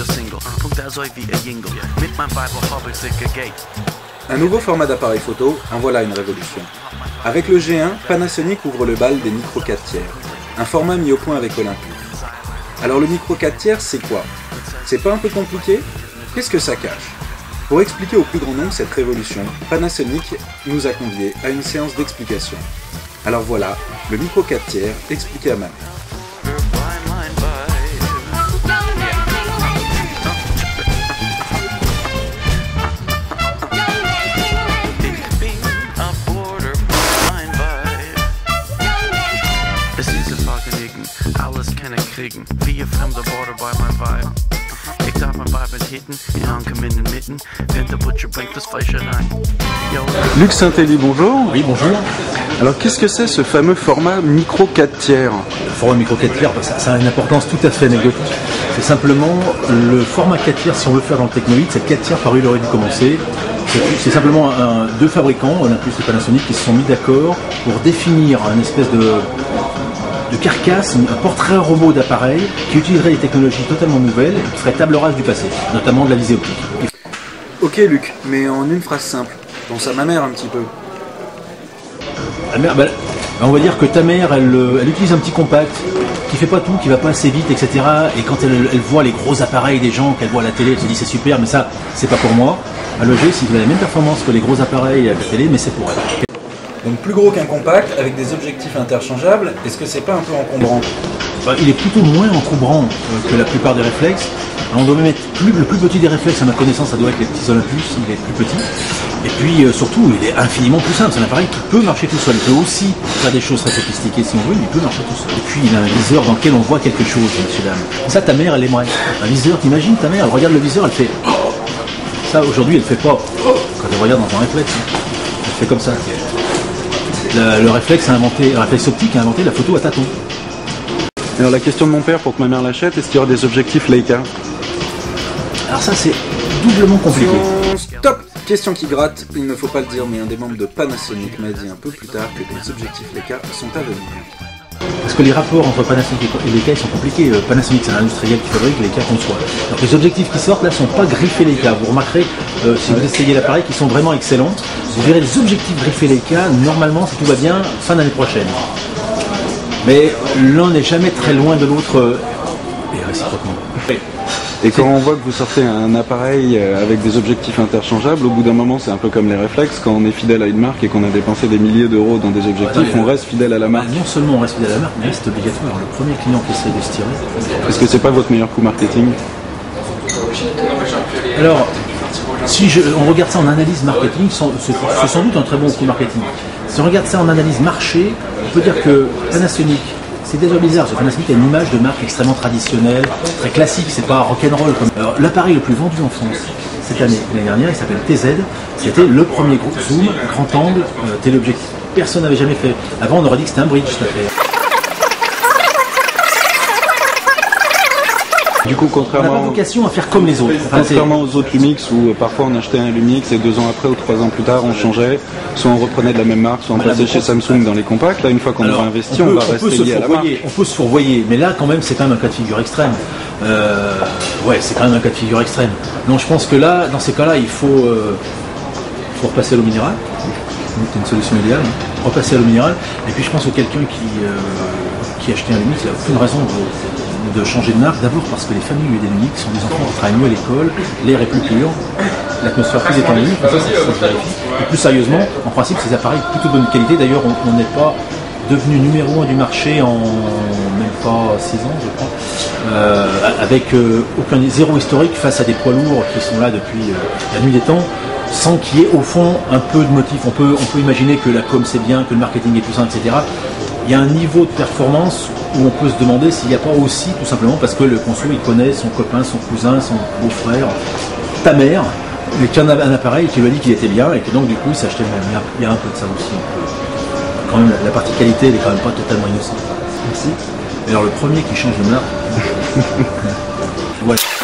Un nouveau format d'appareil photo, en voilà une révolution. Avec le G1, Panasonic ouvre le bal des micro 4 tiers, un format mis au point avec Olympus. Alors le micro 4 tiers, c'est quoi? C'est pas un peu compliqué? Qu'est-ce que ça cache? Pour expliquer au plus grand nombre cette révolution, Panasonic nous a conviés à une séance d'explication. Alors voilà, le micro 4 tiers expliqué à ma mère. Via fremde woorden bij mijn vibe. Ik darf mijn vibe niet hitten, in hanken in de midden. Wenn der Butcher bringt das Fleisch rein. Luc Saint-Élie, bonjour. Oui, bonjour. Alors qu'est-ce que c'est ce fameux format micro 4 tiers? Le format micro 4 tiers, ça a une importance tout à fait anecdotique. C'est simplement le format 4 tiers, si on veut faire dans le technoïde, c'est 4 tiers par où il aurait dû commencer. C'est simplement deux fabricants, Olympus et Panasonic, qui se sont mis d'accord pour définir un espèce de carcasse, un portrait robot d'appareil qui utiliserait des technologies totalement nouvelles et qui ferait table rase du passé, notamment de la visée optique. Ok Luc, mais en une phrase simple, pense à ma mère un petit peu. La mère, on va dire que ta mère, elle utilise un petit compact qui fait pas tout, qui va pas assez vite, etc. Et quand elle voit les gros appareils des gens qu'elle voit à la télé, elle se dit c'est super, mais ça, c'est pas pour moi. À loger, si vous avez la même performance que les gros appareils à la télé, mais c'est pour elle. Donc plus gros qu'un compact, avec des objectifs interchangeables, est-ce que c'est pas un peu encombrant? Il est plutôt moins encombrant que la plupart des réflexes. Alors, on doit même être le plus petit des réflexes, à ma connaissance, ça doit être les petits Olympus, il est plus petit. Et puis surtout, il est infiniment plus simple, c'est un appareil qui peut marcher tout seul. Il peut aussi faire des choses très sophistiquées si on veut, mais il peut marcher tout seul. Et puis il a un viseur dans lequel on voit quelque chose, monsieur dame. Ça, ta mère, elle aimerait. Un viseur, t'imagines ta mère, elle regarde le viseur, elle fait... Ça, aujourd'hui, elle fait pas. Quand elle regarde dans un réflexe, elle fait comme ça. Le réflexe optique a inventé la photo à tâtons. Alors la question de mon père pour que ma mère l'achète, est-ce qu'il y aura des objectifs Leica? Alors ça c'est doublement compliqué. Stop! Question qui gratte, il ne faut pas le dire, mais un des membres de Panasonic m'a dit un peu plus tard que des objectifs Leica sont à venir. Parce que les rapports entre Panasonic et Leica ils sont compliqués. Panasonic c'est un industriel qui fabrique, Leica conçoit. Donc les objectifs qui sortent là sont pas griffés Leica. Vous remarquerez, si vous essayez l'appareil, qu'ils sont vraiment excellents. Vous verrez les objectifs griffés Leica, normalement si tout va bien, fin d'année prochaine. Mais l'un n'est jamais très loin de l'autre, et réciproquement. Et quand on voit que vous sortez un appareil avec des objectifs interchangeables, au bout d'un moment c'est un peu comme les réflexes, quand on est fidèle à une marque et qu'on a dépensé des milliers d'euros dans des objectifs, on reste fidèle à la marque. Non seulement on reste fidèle à la marque, mais c'est obligatoire. Le premier client qui essaie de se tirer... Est-ce que c'est pas votre meilleur coup marketing? Alors, si on regarde ça en analyse marketing, c'est sans doute un très bon coup marketing. Si on regarde ça en analyse marché, on peut dire que Panasonic, c'est déjà bizarre, parce que Panasonic a une image de marque extrêmement traditionnelle, très classique, c'est pas rock'n'roll comme... Alors l'appareil le plus vendu en France cette année, l'année dernière, il s'appelle TZ, c'était le premier groupe zoom, grand angle, téléobjectif. Personne n'avait jamais fait. Avant on aurait dit que c'était un bridge cette affaire. Du coup, On n'a pas vocation à faire comme les autres. Contrairement aux autres Lumix où parfois on achetait un Lumix et 2 ans après ou 3 ans plus tard on changeait, soit on reprenait de la même marque, soit on passait chez Samsung dans les compacts. Là, une fois qu'on aura investi, on va rester lié à la marque. On peut se fourvoyer, mais là quand même c'est quand même un cas de figure extrême. Ouais, c'est quand même un cas de figure extrême. Donc je pense que là, dans ces cas-là, il faut repasser à l'eau minérale. C'est une solution idéale. Repasser à l'eau minérale. Et puis je pense que quelqu'un qui achetait un Lumix, il n'a aucune raison de changer de marque, d'abord parce que les familles des Lumix sont des enfants qui travaillent mieux à l'école, l'air est plus pur, l'atmosphère plus étendue, ça se vérifie. Et plus sérieusement, en principe, ces appareils plutôt de bonne qualité. D'ailleurs, on n'est pas devenu numéro 1 du marché en même pas 6 ans, je crois, avec zéro historique face à des poids lourds qui sont là depuis la nuit des temps, sans qu'il y ait au fond un peu de motif. On peut imaginer que la com c'est bien, que le marketing est puissant, etc. Il y a un niveau de performance où on peut se demander s'il n'y a pas aussi, tout simplement parce que le conso il connaît son copain, son cousin, son beau-frère, ta mère, et qu'il y en a un appareil qui lui a dit qu'il était bien et que donc du coup il s'achetait le même. Il y a un peu de ça aussi. Quand même la partie qualité elle est quand même pas totalement innocente. Merci. Et alors le premier qui change de marque. Voilà.